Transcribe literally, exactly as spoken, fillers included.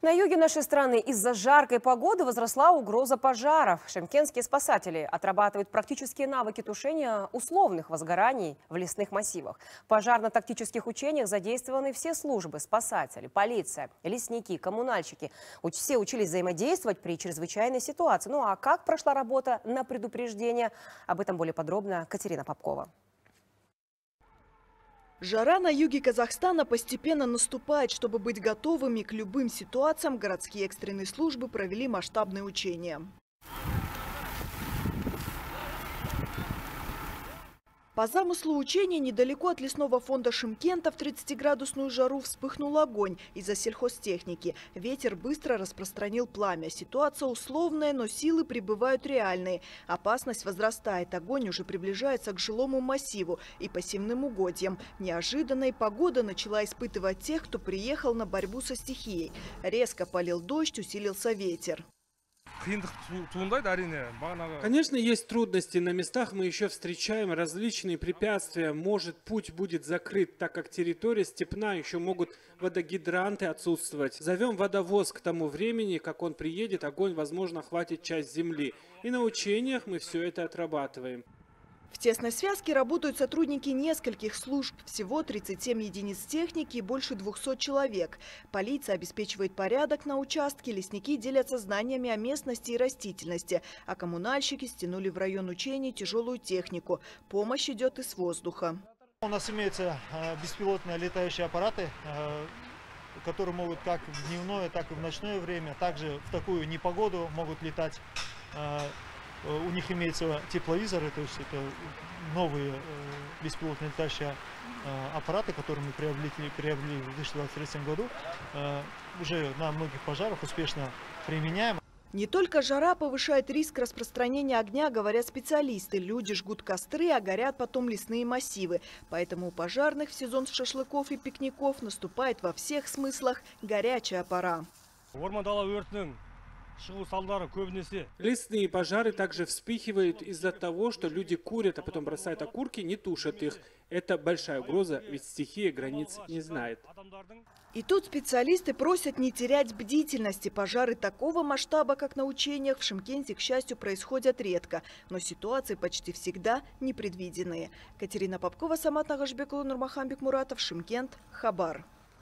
На юге нашей страны из-за жаркой погоды возросла угроза пожаров. Шымкентские спасатели отрабатывают практические навыки тушения условных возгораний в лесных массивах. В пожарно-тактических учениях задействованы все службы: спасатели, полиция, лесники, коммунальщики. Уч- Все учились взаимодействовать при чрезвычайной ситуации. Ну а как прошла работа на предупреждение? Об этом более подробно Катерина Попкова. Жара на юге Казахстана постепенно наступает. Чтобы быть готовыми к любым ситуациям, городские экстренные службы провели масштабные учения. По замыслу учения недалеко от лесного фонда Шымкента в тридцатиградусную жару вспыхнул огонь из-за сельхозтехники. Ветер быстро распространил пламя. Ситуация условная, но силы прибывают реальные. Опасность возрастает. Огонь уже приближается к жилому массиву и пассивным угодьям. Неожиданно и погода начала испытывать тех, кто приехал на борьбу со стихией. Резко полил дождь, усилился ветер. Конечно, есть трудности. На местах мы еще встречаем различные препятствия. Может, путь будет закрыт, так как территория степная, еще могут водогидранты отсутствовать. Зовем водовоз. К тому времени, как он приедет, огонь, возможно, охватит часть земли. И на учениях мы все это отрабатываем. В тесной связке работают сотрудники нескольких служб. Всего тридцать семь единиц техники и больше двухсот человек. Полиция обеспечивает порядок на участке, лесники делятся знаниями о местности и растительности, а коммунальщики стянули в район учений тяжелую технику. Помощь идет из воздуха. У нас имеются беспилотные летающие аппараты, которые могут как в дневное, так и в ночное время, также в такую непогоду могут летать. У них имеются тепловизоры, то есть это новые э, беспилотные летающие э, аппараты, которые мы приобрели, приобрели в две тысячи двадцать третьем году. Э, уже на многих пожарах успешно применяем. Не только жара повышает риск распространения огня, говорят специалисты. Люди жгут костры, а горят потом лесные массивы. Поэтому у пожарных в сезон шашлыков и пикников наступает во всех смыслах горячая пора. Лесные пожары также вспыхивают из-за того, что люди курят, а потом бросают окурки, не тушат их. Это большая угроза, ведь стихия границ не знает. И тут специалисты просят не терять бдительности. Пожары такого масштаба, как на учениях, в Шымкенте, к счастью, происходят редко. Но ситуации почти всегда непредвиденные. Катерина Попкова, Самат Нагашбекова, Нурмахан Бекмуратов, Шымкент, Хабар.